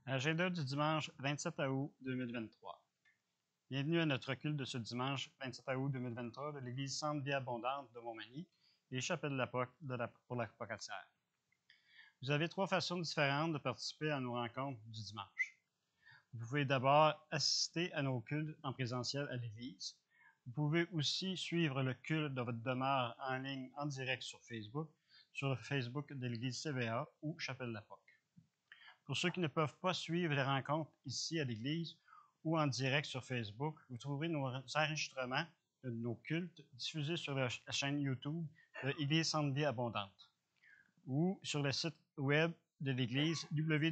Agenda du dimanche 27 août 2023. Bienvenue à notre culte de ce dimanche 27 août 2023 de l'Église Centre Vie Abondante de Montmagny et Chapelle de la POC pour la Pocatière. Vous avez trois façons différentes de participer à nos rencontres du dimanche. Vous pouvez d'abord assister à nos cultes en présentiel à l'Église. Vous pouvez aussi suivre le culte de votre demeure en ligne en direct sur le Facebook de l'Église CVA ou Chapelle de la POC. Pour ceux qui ne peuvent pas suivre les rencontres ici à l'Église ou en direct sur Facebook, vous trouverez nos enregistrements de nos cultes diffusés sur la chaîne YouTube de l'Église Centre Vie Abondante ou sur le site web de l'Église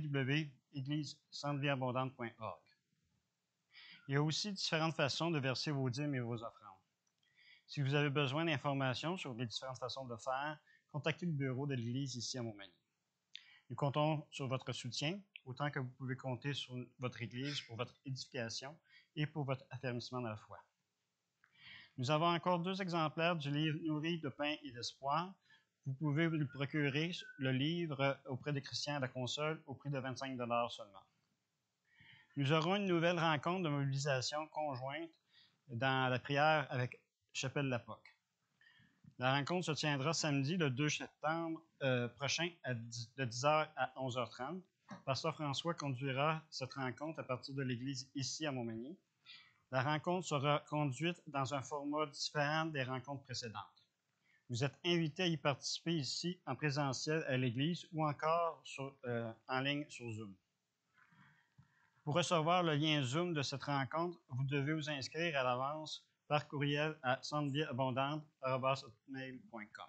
www.églisecentrevieabondante.org. Il y a aussi différentes façons de verser vos dîmes et vos offrandes. Si vous avez besoin d'informations sur les différentes façons de le faire, contactez le bureau de l'Église ici à Montmagny. Nous comptons sur votre soutien, autant que vous pouvez compter sur votre Église pour votre édification et pour votre affermissement dans la foi. Nous avons encore 2 exemplaires du livre Nourri de pain et d'espoir. Vous pouvez vous procurer le livre auprès des chrétiens à la console au prix de 25 $ seulement. Nous aurons une nouvelle rencontre de mobilisation conjointe dans la prière avec Chapelle de la POC. La rencontre se tiendra samedi, le 2 septembre prochain, de 10h à 11h30. Pasteur François conduira cette rencontre à partir de l'église ici à Montmagny. La rencontre sera conduite dans un format différent des rencontres précédentes. Vous êtes invités à y participer ici en présentiel à l'église ou encore en ligne sur Zoom. Pour recevoir le lien Zoom de cette rencontre, vous devez vous inscrire à l'avance par courriel à centrevieabondante@hotmail.com.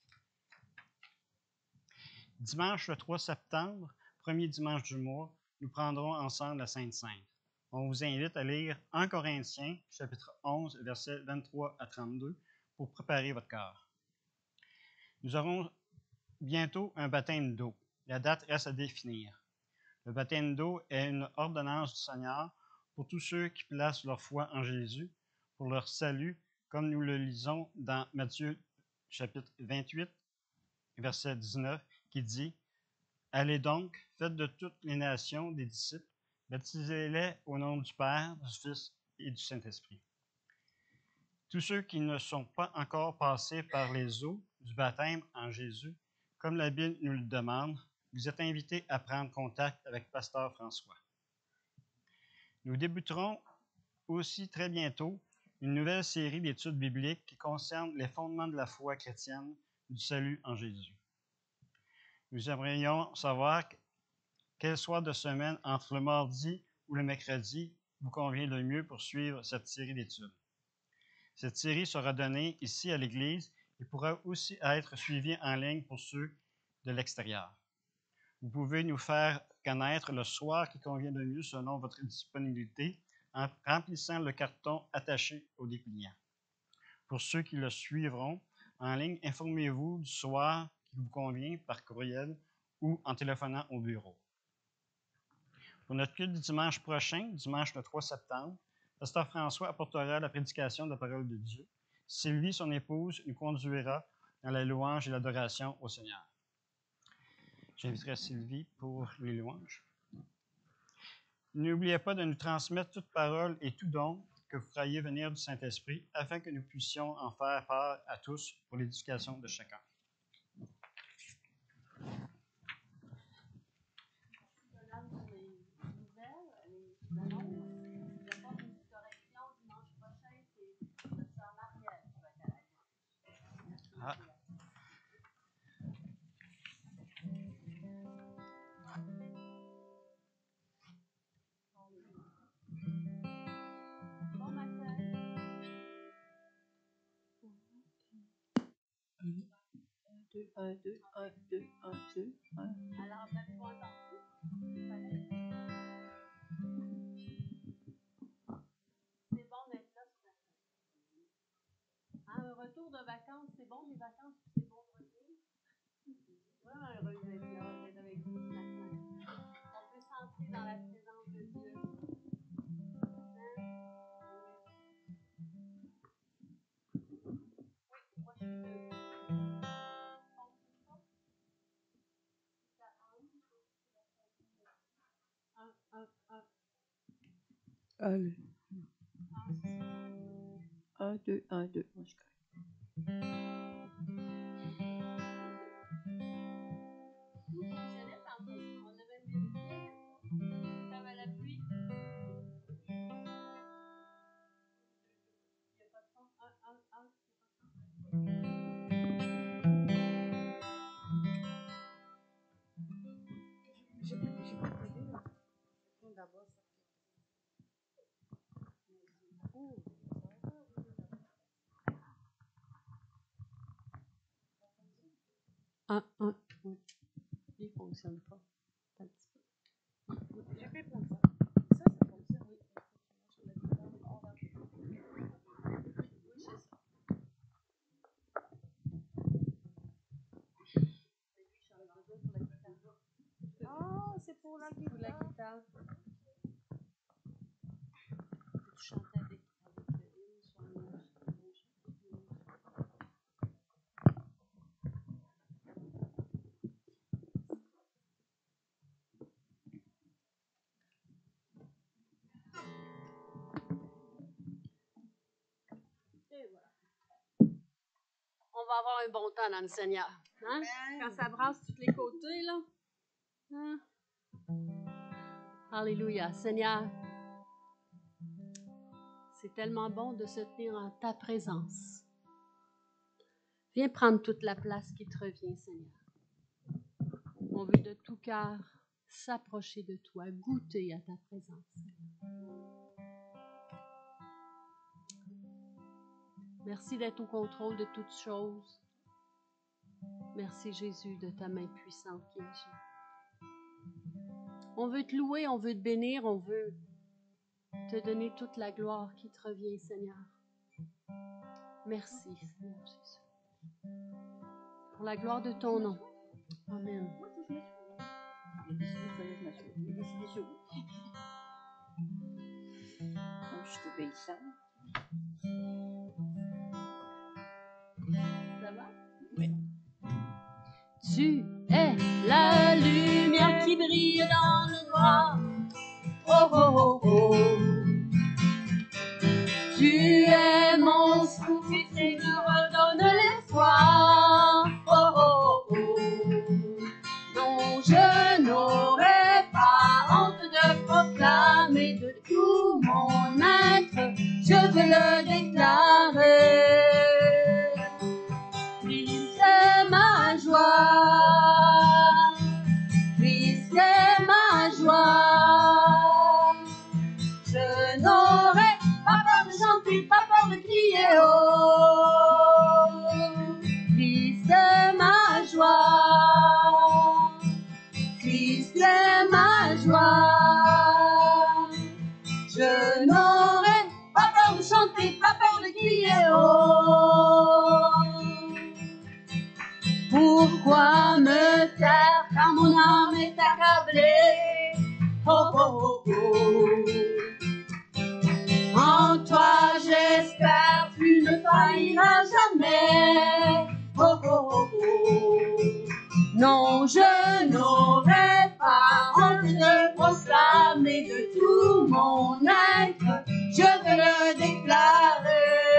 Dimanche le 3 septembre, premier dimanche du mois, nous prendrons ensemble la Sainte Sainte. On vous invite à lire 1 Corinthiens, chapitre 11, versets 23 à 32, pour préparer votre cœur. Nous aurons bientôt un baptême d'eau. La date reste à définir. Le baptême d'eau est une ordonnance du Seigneur pour tous ceux qui placent leur foi en Jésus, pour leur salut, comme nous le lisons dans Matthieu chapitre 28, verset 19, qui dit « Allez donc, faites de toutes les nations des disciples, baptisez-les au nom du Père, du Fils et du Saint-Esprit. » Tous ceux qui ne sont pas encore passés par les eaux du baptême en Jésus, comme la Bible nous le demande, vous êtes invités à prendre contact avec Pasteur François. Nous débuterons aussi très bientôt une nouvelle série d'études bibliques qui concerne les fondements de la foi chrétienne du salut en Jésus. Nous aimerions savoir quel soir de semaine entre le mardi ou le mercredi vous convient le mieux pour suivre cette série d'études. Cette série sera donnée ici à l'Église et pourra aussi être suivie en ligne pour ceux de l'extérieur. Vous pouvez nous faire connaître le soir qui convient le mieux selon votre disponibilité en remplissant le carton attaché au dépliant. Pour ceux qui le suivront en ligne, informez-vous du soir qui vous convient par courriel ou en téléphonant au bureau. Pour notre culte du dimanche prochain, dimanche le 3 septembre, Pasteur François apportera la prédication de la parole de Dieu. Sylvie, son épouse, nous conduira dans la louange et l'adoration au Seigneur. J'inviterai Sylvie pour les louanges. N'oubliez pas de nous transmettre toute parole et tout don que vous croyez venir du Saint-Esprit, afin que nous puissions en faire part à tous pour l'édification de chacun. Ah. Un, deux. Alors, avez-vous entendu? C'est bon d'être là ce matin. Un retour de vacances, c'est bon les vacances, c'est bon de revenir. Vraiment heureux d'être là, d'être avec vous ce matin. On peut s'entrer dans la présence de Dieu. Oui, moi je suis de... Allez. 1, 2, 1, 2. Moi, je Tout fonctionnait tantôt. On avait vérifié comme à l'appui. Il n'y a pas de son. J'ai pas trouvé là. D'abord ça. Oh, oui. Il ne fonctionne pas. Un petit peu. j'ai fait plein de ça. Ça fonctionne, oui. Sur la guitare, on va. Oui, c'est ça. Ah, c'est pour la guitare. Pour la guitare. Tu chantais avec le hymne sur le Et voilà. On va avoir un bon temps dans le Seigneur. Hein? Quand ça brasse tous les côtés, là. Hein? Alléluia. Seigneur, c'est tellement bon de se tenir en ta présence. Viens prendre toute la place qui te revient, Seigneur. On veut de tout cœur s'approcher de toi, goûter à ta présence, Seigneur. Merci d'être au contrôle de toutes choses. Merci, Jésus, de ta main puissante qui agit. On veut te louer, on veut te bénir, on veut te donner toute la gloire qui te revient, Seigneur. Merci, Seigneur Jésus. Pour la gloire de ton nom. Amen. Il a décidé qu'il fallait que je m'assure. Il a décidé sur vous. Donc, je suis obéissante. Ça va? Oui. Tu es la lumière qui brille dans le noir. Oh, oh, oh, oh. Tu es mon souffle qui me redonne l'espoir. Oh, oh, oh. Non, je n'aurai pas honte de proclamer de tout mon être. Je veux le déclarer. Christ est ma joie. Christ est ma joie. Je n'aurai pas peur de chanter, pas peur de crier oh. Christ est ma joie. Christ est ma joie. Je n'aurai pas peur de chanter, pas peur de crier oh. Pourquoi me taire quand mon âme est accablée? Oh, oh, oh, oh. En toi j'espère, tu ne failliras jamais. Oh, oh, oh, oh. Non, je n'aurai pas honte de proclamer de tout mon être. Je veux le déclarer.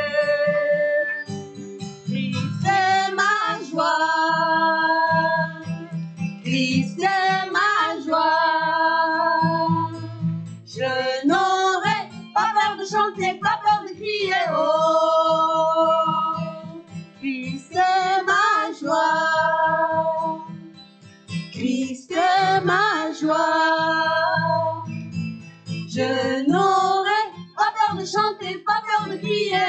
Christ est ma joie. Christ est ma joie. Je n'aurai pas peur de chanter, pas peur de crier oh. Christ est ma joie. Christ est ma joie. Je n'aurai pas peur de chanter, pas peur de crier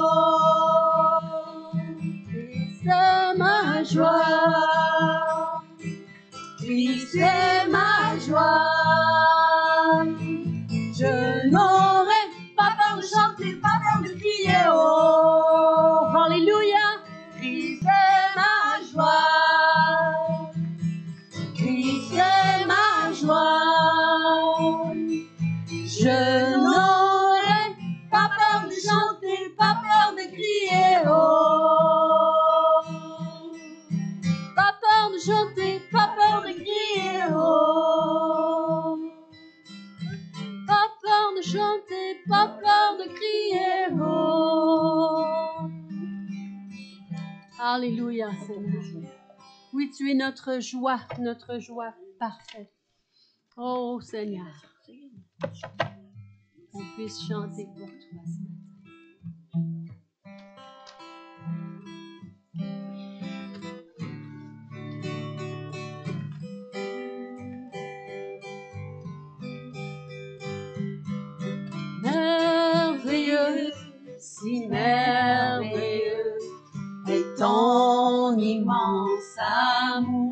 oh. Christ est ma joie. Christ est ma joie. Je n'aurai pas peur de chanter, pas peur de crier oh. Alléluia. Christ est ma joie. Christ est ma joie. Je n'aurai pas peur de chanter, pas peur de crier. pas peur de crier haut. Alléluia, Seigneur. Oui, tu es notre joie parfaite. Oh, Seigneur, qu'on puisse chanter pour toi ce matin. Merveilleux, si merveilleux est ton immense amour.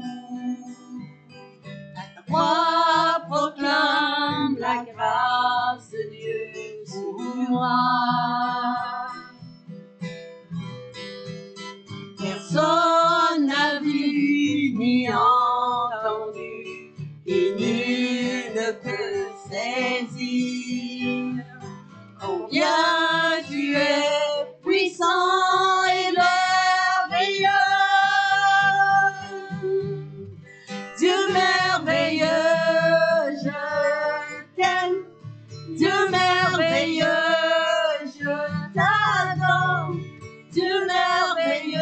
La croix proclame la grâce de Dieu sur moi. Personne n'a vu ni entendu et nul ne peut saisir combien tu es puissant et merveilleux. Dieu merveilleux, je t'aime. Dieu merveilleux, je t'adore. Dieu merveilleux,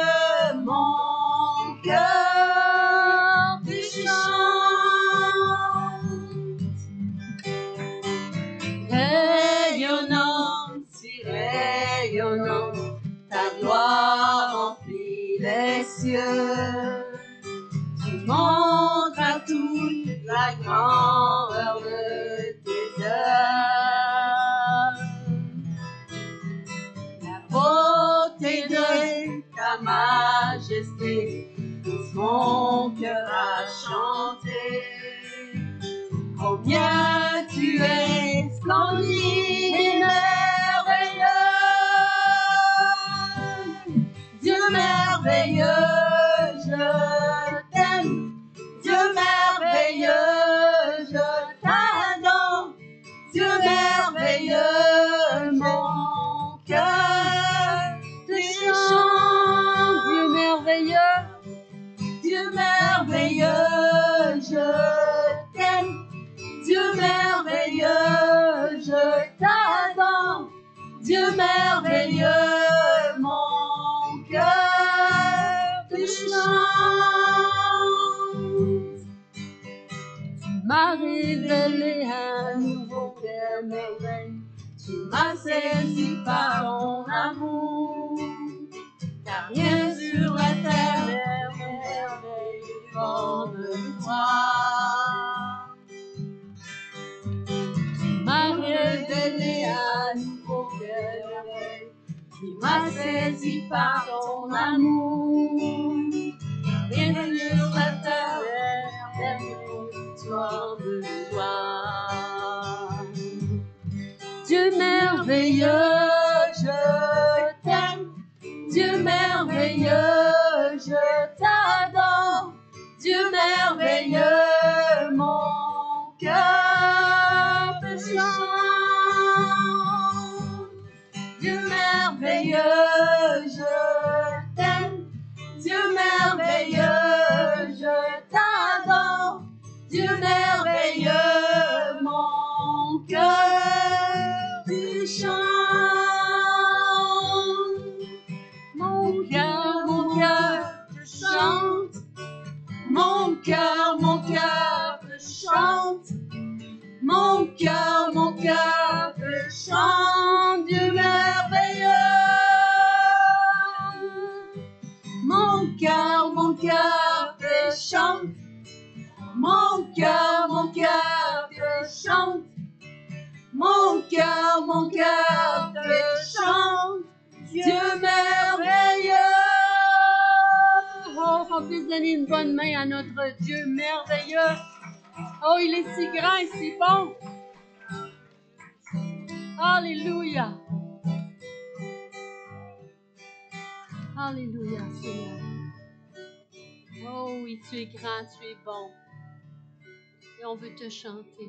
mon cœur te chante. Rayonnant, si rayonnant, ta gloire remplit les cieux. Tu montres à toute la grandeur de tes œuvres. La beauté de ta majesté pousse mon cœur à chanter. Combien tu es splendide et merveilleux. Dieu merveilleux, je t'aime. Dieu merveilleux, je t'adore. Dieu merveilleux, mon cœur te chante. Dieu merveilleux, Dieu merveilleux, je t'aime. Dieu merveilleux, je t'adore. Dieu merveilleux, mon cœur te chante. Tu m'as révélé un nouveau merveille. Tu m'as saisi par ton amour. Car rien sur la terre n'est merveilleux comme toi. Tu m'as révélé un nouveau merveille. Tu m'as saisi par ton amour. Rien sur la terre n'est merveilleux comme toi. Dieu merveilleux, je t'aime. Dieu merveilleux, je t'adore. Dieu merveilleux, mon cœur te chante. Dieu merveilleux, je t'aime. Dieu merveilleux, je t'adore. Dieu merveilleux, mon cœur te chante. Mon cœur te chante. Mon cœur te chante. Mon cœur te chante. Dieu merveilleux. Mon cœur te chante. Mon cœur te chante. Mon cœur te chante. Dieu merveilleux. Oh, qu'on puisse donner une bonne main à notre Dieu merveilleux. Oh, il est si grand et si bon. Alléluia. Alléluia, Seigneur. Oh oui, tu es grand, tu es bon. Et on veut te chanter.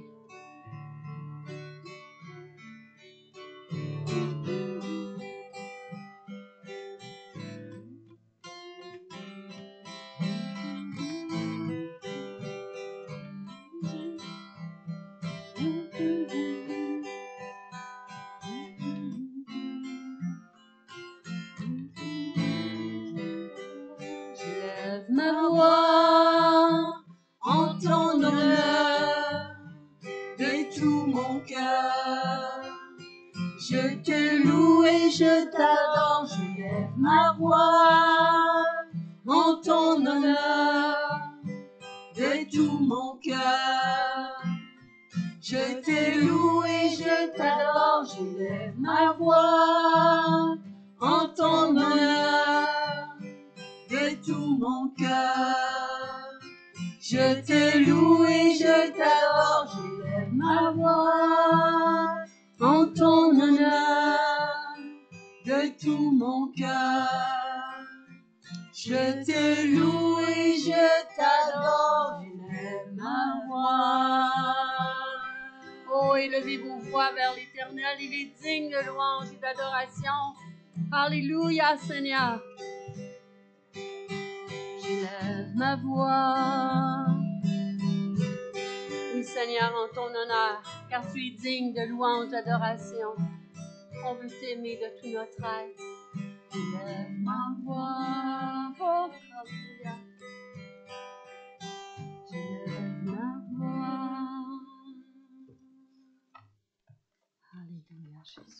Je te loue et je t'adore, je lève ma voix en ton honneur de tout mon cœur. Je te loue et je t'adore, je lève ma voix en ton honneur de tout mon cœur. Je te loue et je t'adore, je lève ma voix en ton honneur de tout mon cœur. Je te loue et je t'adore, je lève ma voix. Oh, élevez vos voix vers l'Éternel, il est digne de louange et d'adoration. Alléluia, Seigneur. Je lève ma voix. Oui, Seigneur, en ton honneur, car tu es digne de louange, d'adoration. On veut t'aimer de tout notre être. Je lève ma voix. Oh, alléluia. Je lève ma voix. Alléluia, Jésus.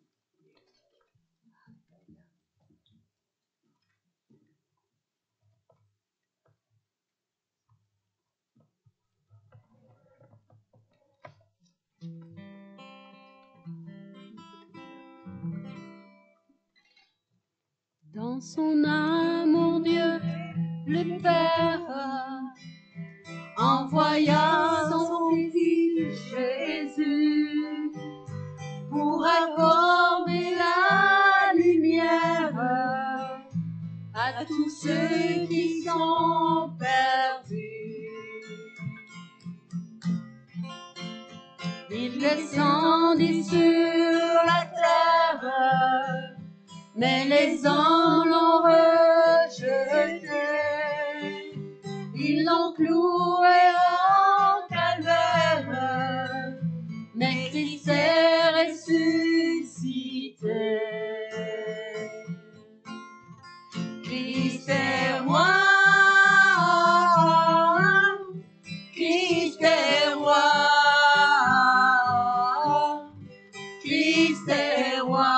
Dans son amour, Dieu, le Père, envoya son Fils Jésus pour accorder la lumière à tous ceux qui sont perdus. Il descendit sur la terre, mais les hommes l'ont rejeté. Ils l'ont cloué en calvaire, mais Christ est ressuscité. Christ est roi, Christ est roi, Christ est roi.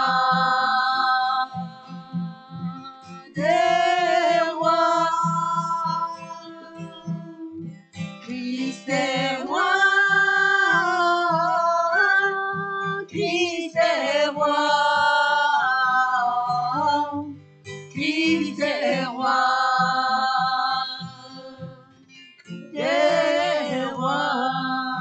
Christ est roi, Christ est roi, Christ est roi, des rois.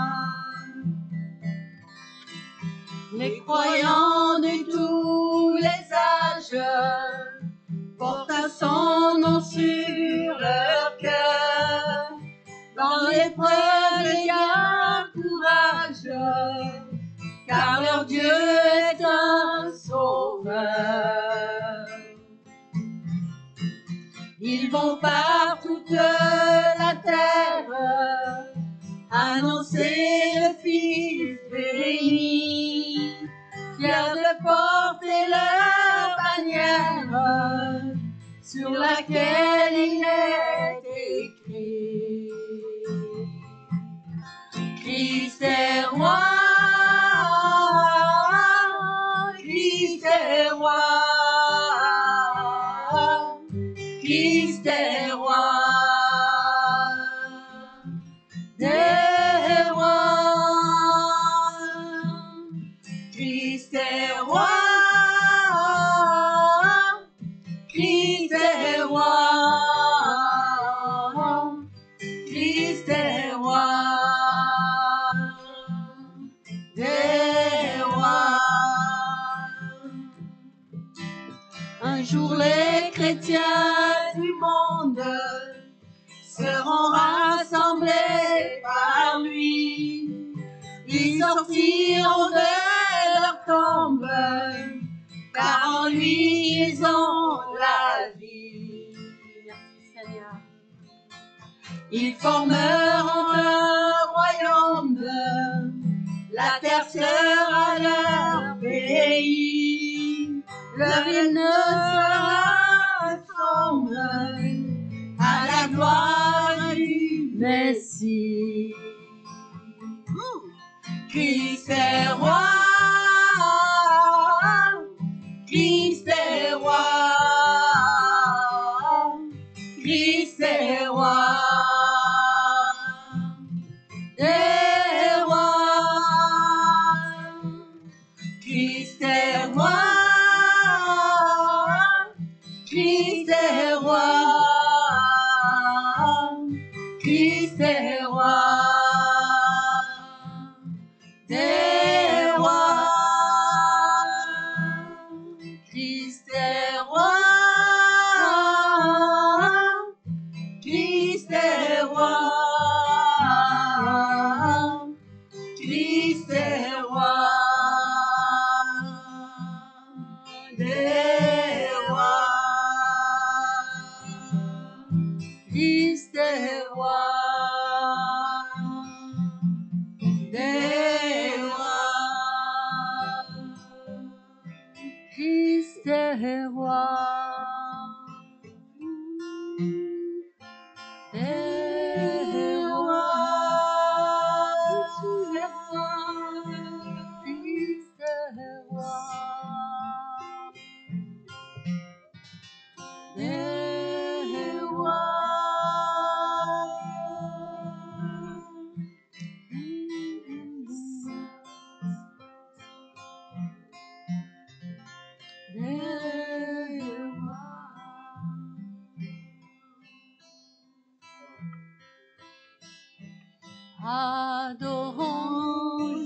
Les croyants de tous les âges portent son nom sur leur cœur. Dans l'épreuve, il y a courage, car leur Dieu est un sauveur. Ils vont par toute la terre annoncer le Fils béni, fiers de porter leur bannière sur laquelle il est écrit. Christ est roi, Christ est roi, Christ est roi, des rois. Christ est roi, Christ est roi, Christ est roi, des rois. Un jour les chrétiens du monde seront rassemblés par lui. Ils sortiront de leur tombe, car en lui ils ont la vie. Merci Seigneur. Ils formeront un royaume, la terre sera leur pays. Leur hymne sera sombre à la gloire du Messie. Christ est roi,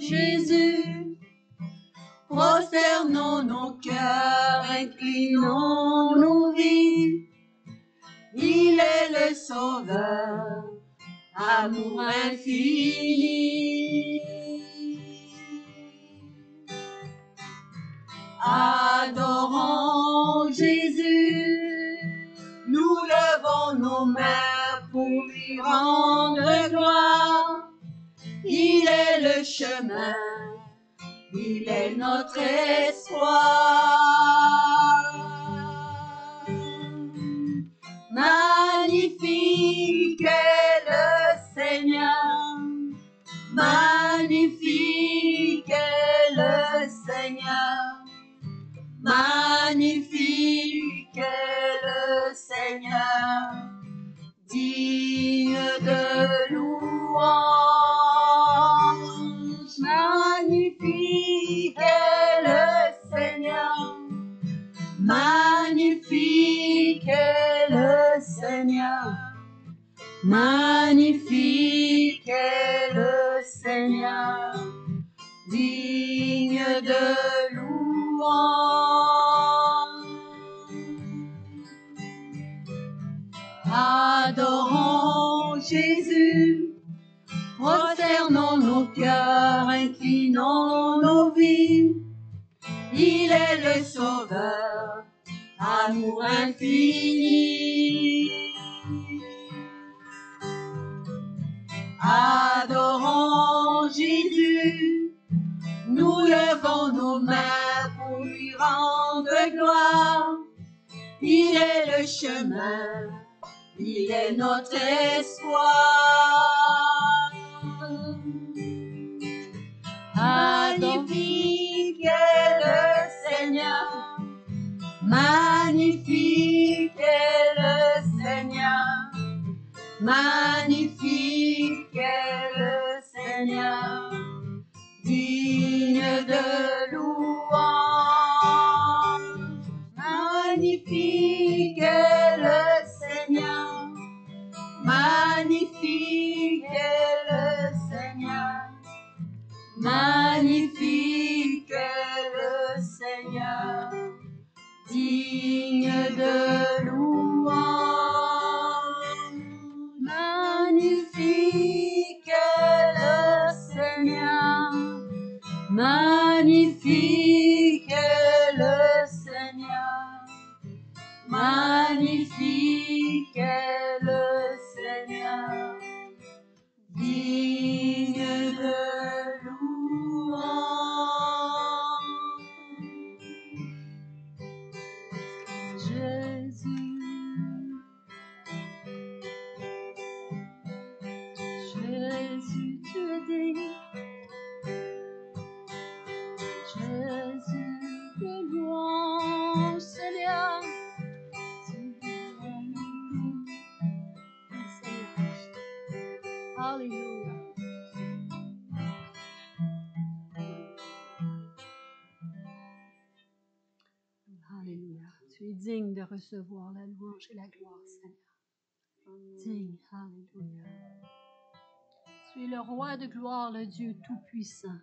Jésus, prosternons nos cœurs, inclinons nos vies. Il est le Sauveur, amour infini. Adorons Jésus, nous levons nos mains pour lui rendre gloire. Il est le chemin, il est notre espoir. Magnifique est le Seigneur, magnifique est le Seigneur, magnifique est le Seigneur, digne de louange. Magnifique est le Seigneur, magnifique est le Seigneur, magnifique est le Seigneur, digne de louange. Adorons Jésus, prosternons nos cœurs, inclinons nos vies. Il est le Sauveur, amour infini. Adorons Jésus, nous levons nos mains pour lui rendre gloire. Il est le chemin, il est notre espoir. Magnifique est le Seigneur, magnifique est le Seigneur, magnifique est le Seigneur, digne de louange. Magnifique est le Seigneur, magnifique est le Seigneur, magnifique est le Seigneur, digne de louange. Magnifique est le Seigneur, magnifique est le Seigneur, magnifique est le Seigneur, digne de louange. Jésus, Jésus, tu es digne. Jésus, de louange, Seigneur. Alléluia. Alléluia. Tu es digne de recevoir la louange et la gloire, Seigneur. Digne. Alléluia. Tu es le roi de gloire, le Dieu tout-puissant.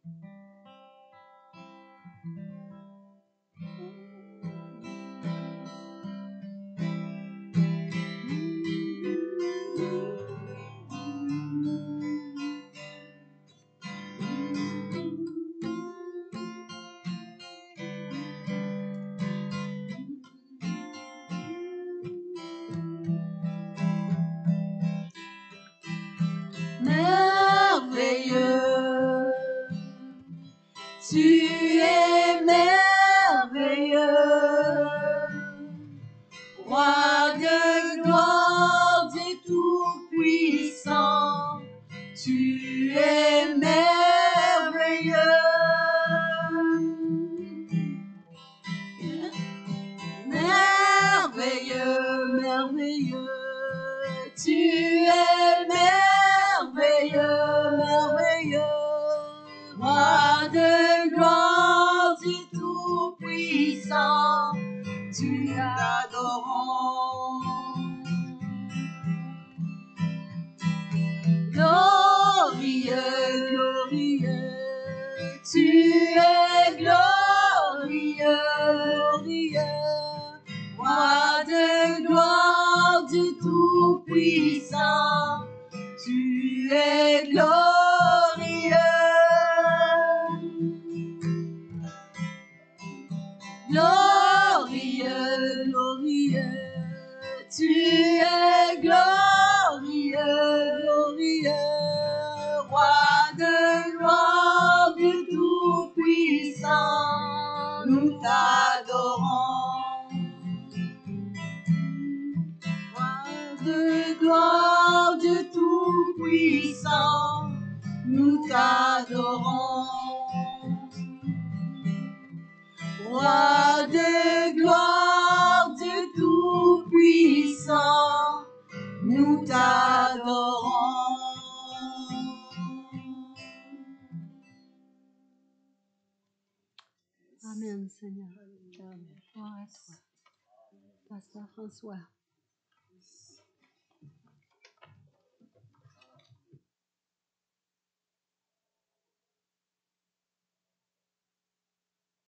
Merveilleux, tu es merveilleux, roi de gloire, Dieu tout-puissant, tu es merveilleux. Merveilleux, merveilleux, tu es merveilleux, merveilleux, roi de gloire. nous t'adorons. Roi de gloire, Dieu tout-puissant, nous t'adorons. Amen, Seigneur. Gloire à toi. Pasteur François.